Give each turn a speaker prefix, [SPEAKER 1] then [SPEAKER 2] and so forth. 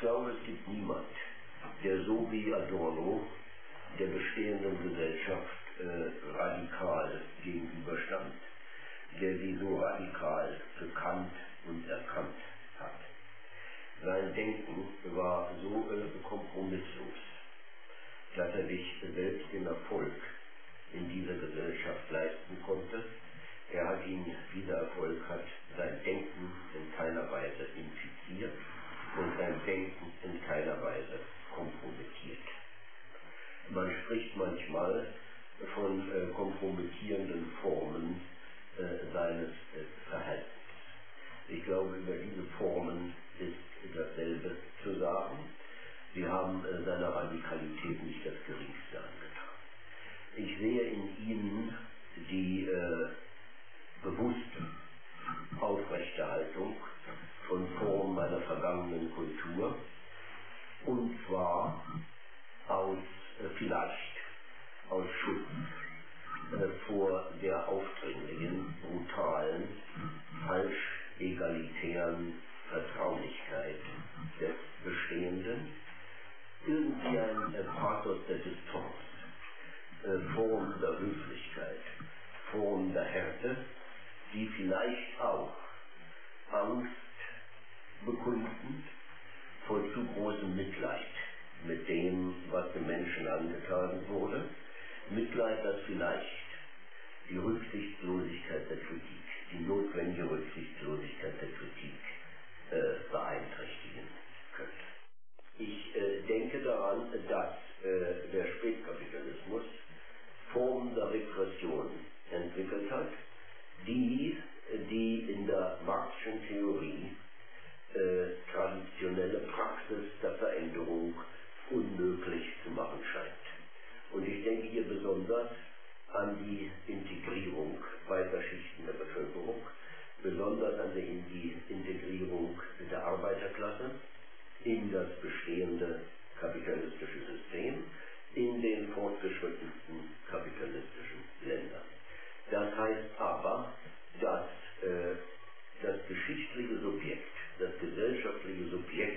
[SPEAKER 1] glaube, es gibt niemand, der so wie Adorno der bestehenden Gesellschaft radikal gegenüberstand, der sie so radikal gekannt und erkannt hat. Sein Denken war so kompromisslos, dass er sich selbst den Erfolg in dieser Gesellschaft leisten konnte. Dieser Erfolg hat sein Denken in keiner Weise infiziert und sein Denken in keiner Weise kompromittiert. Man spricht manchmal von kompromittierenden Formen seines Verhaltens. Ich glaube, über diese Formen ist dasselbe zu sagen. Sie haben seiner Radikalität nicht das Geringste angetan. Ich sehe in ihnen die bewusste Aufrechterhaltung von Formen meiner vergangenen Kultur, und zwar vielleicht aus Schutz vor der aufdringlichen, brutalen, falsch egalitären Vertraulichkeit des Bestehenden, irgendwie ein Pathos der Distanz, Form der Höflichkeit, Form der Härte, die vielleicht auch Angst bekunden vor zu großem Mitleid mit dem, was dem Menschen angetan wurde. Mitleid, das vielleicht die Rücksichtslosigkeit der Kritik, die notwendige Rücksichtslosigkeit der Kritik beeinträchtigen könnte. Ich denke daran, dass der Spätkapitalismus Formen der Repression entwickelt hat, die in der Marxischen Theorie traditionelle Praxis der Veränderung unmöglich zu machen scheint. Und ich denke hier besonders an die Integrierung weiter Schichten der Bevölkerung, besonders an die Integrierung der Arbeiterklasse in das bestehende kapitalistische System, in den fortgeschrittensten kapitalistischen Ländern. Das heißt aber, dass das geschichtliche Subjekt, das gesellschaftliche Subjekt